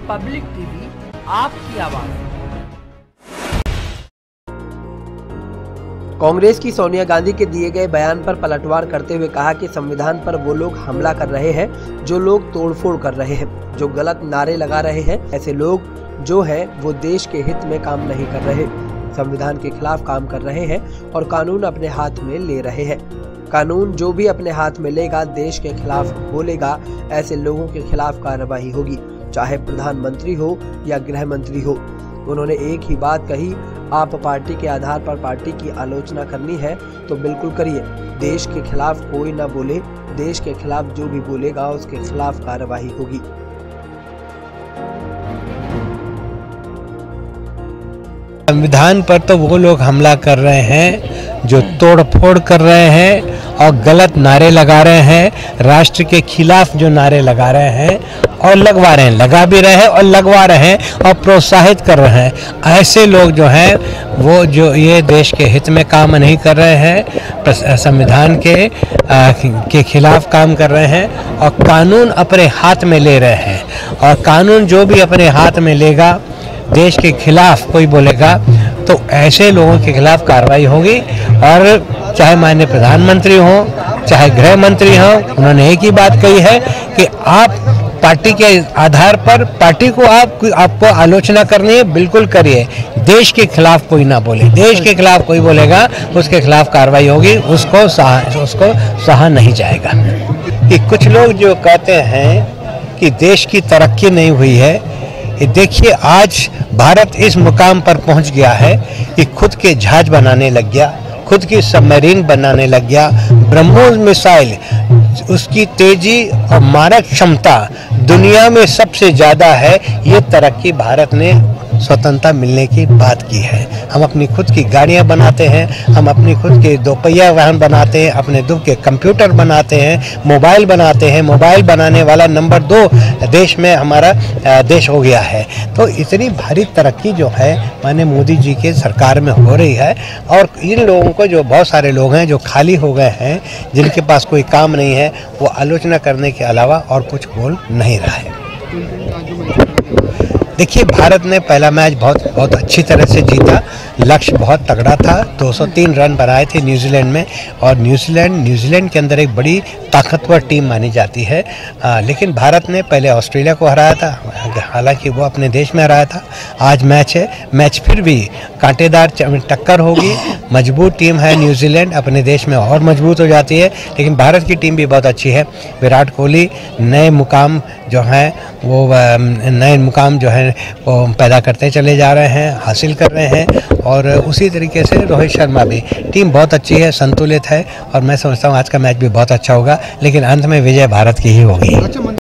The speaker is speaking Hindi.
पब्लिक टीवी, आपकी आवाज। कांग्रेस की सोनिया गांधी के दिए गए बयान पर पलटवार करते हुए कहा कि संविधान पर वो लोग हमला कर रहे हैं जो लोग तोड़फोड़ कर रहे हैं, जो गलत नारे लगा रहे हैं। ऐसे लोग जो हैं वो देश के हित में काम नहीं कर रहे, संविधान के खिलाफ काम कर रहे हैं और कानून अपने हाथ में ले रहे हैं। कानून जो भी अपने हाथ में लेगा, देश के खिलाफ बोलेगा, ऐसे लोगों के खिलाफ कार्रवाई होगी, चाहे प्रधानमंत्री हो या गृह मंत्री हो। उन्होंने एक ही बात कही, आप पार्टी के आधार पर पार्टी की आलोचना करनी है तो बिल्कुल करिए, देश के खिलाफ कोई ना बोले, देश के खिलाफ जो भी बोलेगा उसके खिलाफ कार्रवाई होगी। संविधान पर तो वो लोग हमला कर रहे हैं जो तोड़फोड़ कर रहे हैं और गलत नारे लगा रहे हैं, राष्ट्र के खिलाफ जो नारे लगा रहे हैं और लगवा रहे हैं, लगा भी रहे हैं और लगवा रहे हैं और प्रोत्साहित कर रहे हैं। ऐसे लोग जो हैं वो जो ये देश के हित में काम नहीं कर रहे हैं, संविधान के खिलाफ काम कर रहे हैं और कानून अपने हाथ में ले रहे हैं। और कानून जो भी अपने हाथ में लेगा, देश के खिलाफ कोई बोलेगा तो ऐसे लोगों के खिलाफ कार्रवाई होगी। और चाहे माननीय प्रधानमंत्री हो, चाहे गृह मंत्री हो, उन्होंने एक ही बात कही है कि आप पार्टी के आधार पर पार्टी को आपको आलोचना करनी है, बिल्कुल करिए, देश के खिलाफ कोई ना बोले, देश के खिलाफ कोई बोलेगा उसके खिलाफ कार्रवाई होगी, उसको सहा नहीं जाएगा। कि कुछ लोग जो कहते हैं कि देश की तरक्की नहीं हुई है, देखिए आज भारत इस मुकाम पर पहुंच गया है कि खुद के जहाज बनाने लग गया, खुद की सबमरीन बनाने लग गया, ब्रह्मोस मिसाइल, उसकी तेजी और मारक क्षमता दुनिया में सबसे ज़्यादा है। ये तरक्की भारत ने स्वतंत्रता मिलने की बात की है। हम अपनी खुद की गाड़ियां बनाते हैं, हम अपनी खुद के दोपहिया वाहन बनाते हैं, अपने खुद के कंप्यूटर बनाते हैं, मोबाइल बनाते हैं। मोबाइल बनाने वाला नंबर 2 देश में हमारा देश हो गया है। तो इतनी भारी तरक्की जो है माननीय मोदी जी के सरकार में हो रही है। और इन लोगों को जो बहुत सारे लोग हैं जो खाली हो गए हैं, जिनके पास कोई काम नहीं है, वो आलोचना करने के अलावा और कुछ बोल नहीं रहा है। देखिए भारत ने पहला मैच बहुत अच्छी तरह से जीता, लक्ष्य बहुत तगड़ा था, 203 रन बनाए थे न्यूजीलैंड में। और न्यूजीलैंड के अंदर एक बड़ी ताकतवर टीम मानी जाती है। लेकिन भारत ने पहले ऑस्ट्रेलिया को हराया था, हालांकि वो अपने देश में हराया था। आज मैच है, मैच फिर भी कांटेदार टक्कर होगी। मजबूत टीम है न्यूजीलैंड, अपने देश में और मजबूत हो जाती है। लेकिन भारत की टीम भी बहुत अच्छी है। विराट कोहली नए मुकाम जो है वो पैदा करते चले जा रहे हैं, हासिल कर रहे हैं। और उसी तरीके से रोहित शर्मा भी, टीम बहुत अच्छी है, संतुलित है। और मैं समझता हूँ आज का मैच भी बहुत अच्छा होगा, लेकिन अंत में विजय भारत की ही होगी।